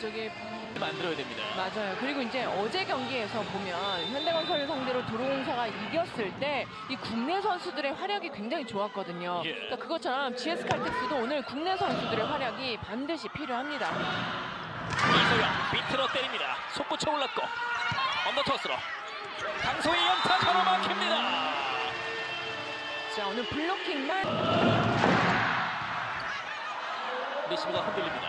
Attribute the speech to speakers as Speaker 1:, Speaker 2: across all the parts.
Speaker 1: 저기
Speaker 2: 만들어야 됩니다.
Speaker 1: 맞아요. 그리고 이제 어제 경기에서 보면 현대건설을 상대로 도로공사가 이겼을 때 이 국내 선수들의 활약이 굉장히 좋았거든요.
Speaker 2: 예.
Speaker 1: 그러니까 그것처럼 GS 칼텍스도 오늘 국내 선수들의 활약이 반드시 필요합니다.
Speaker 2: 이소영 비트로 때립니다. 속구쳐 올랐고 언더토스로 강소희 연타 가로막힙니다.
Speaker 1: 자, 오늘 블로킹만
Speaker 2: 리시브가 흔들립니다.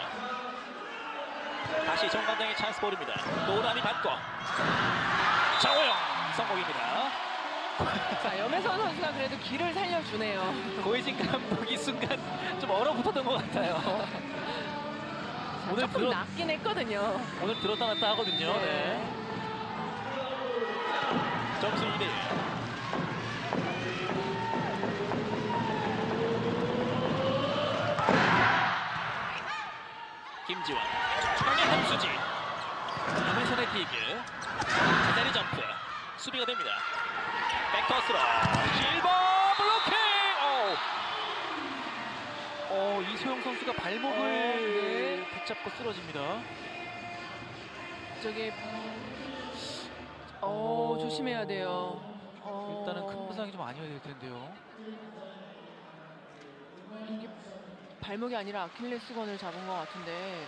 Speaker 2: 다시 정관장의 찬스 볼입니다. 노란이 받고 정호영 성공입니다.
Speaker 1: 자, 염혜선 선수가 그래도 길을 살려주네요.
Speaker 2: 고혜진 감독이 순간 좀 얼어붙었던 것 같아요. 오늘
Speaker 1: 조금 낮긴 했거든요.
Speaker 2: 오늘 들었다 놨다 하거든요.
Speaker 1: 네.
Speaker 2: 네. 점수 2대1. 김지원 중앙의 한수지 염혜선의 디그 제자리 점프 수비가 됩니다. 백토스로 실버 블로킹. 이소영 선수가 발목을 붙잡고 쓰러집니다.
Speaker 1: 저기 조심해야 돼요.
Speaker 2: 일단은 큰 부상이 좀 아니어야 될 텐데요.
Speaker 1: 이게 발목이 아니라 아킬레스건을 잡은 것 같은데.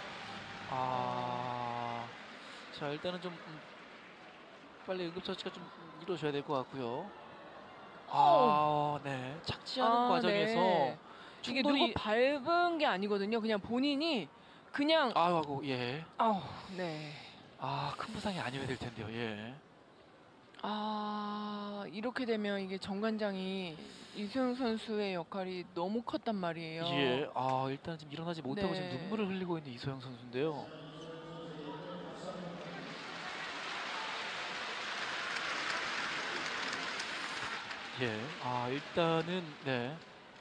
Speaker 2: 자, 일단은 좀 빨리 응급처치가 좀 이루어져야 될 것 같고요. 네. 착지하는 과정에서
Speaker 1: 네. 이게 누구
Speaker 2: 충돌이
Speaker 1: 밟은 게 아니거든요. 그냥 본인이 그냥
Speaker 2: 예.
Speaker 1: 네.
Speaker 2: 큰 부상이 아니어야 될 텐데요. 예.
Speaker 1: 이렇게 되면 이게 정관장이 이소영 선수의 역할이 너무 컸단 말이에요.
Speaker 2: 예. 일단 지금 일어나지 못하고
Speaker 1: 네.
Speaker 2: 지금 눈물을 흘리고 있는 이소영 선수인데요. 예. 일단은 네.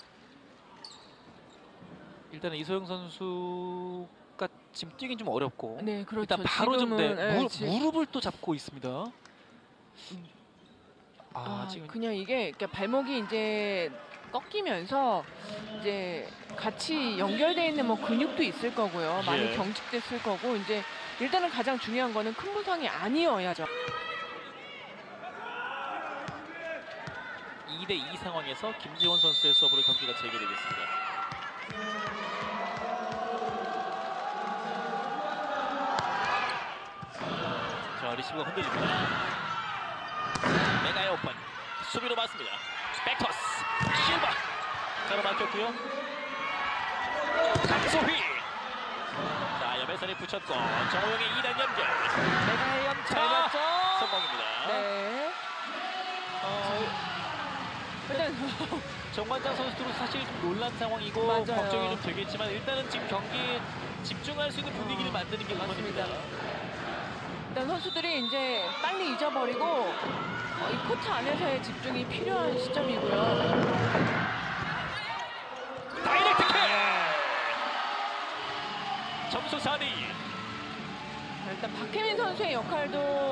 Speaker 2: 일단은 이소영 선수가 지금 뛰긴 좀 어렵고.
Speaker 1: 네, 그렇죠.
Speaker 2: 일단 바로 좀
Speaker 1: 지금은,
Speaker 2: 무릎을 또 잡고 있습니다. 지금
Speaker 1: 그냥 이게 그러니까 발목이 이제 꺾이면서 이제 같이 연결돼 있는 뭐 근육도 있을 거고요. 많이
Speaker 2: 예.
Speaker 1: 경직됐을 거고 이제 일단은 가장 중요한 거는 큰 부상이 아니어야죠.
Speaker 2: 2대2 상황에서 김지원 선수의 서브로 경기가 재개되겠습니다. 자, 리시브가 흔들립니다. 메가의 오픈 수비로 맞습니다. 백토스 실바 가로막혔고요. 강소휘 자, 염혜선이 붙였고 정호영의 2단 연결 메가의 연타
Speaker 1: 잘 봤죠?
Speaker 2: 성공입니다.
Speaker 1: 네. 일단
Speaker 2: 정관장 선수도 사실 좀 놀란 상황이고
Speaker 1: 맞아요.
Speaker 2: 걱정이 좀 되겠지만 일단은 지금 경기에 집중할 수 있는 분위기를 만드는 게 우선입니다.
Speaker 1: 일단 선수들이 이제 빨리 잊어버리고 이 코트 안에서의 집중이 필요한 시점이고요.
Speaker 2: 다이렉트 킥! 점수 4대2.
Speaker 1: 일단 박혜민 선수의 역할도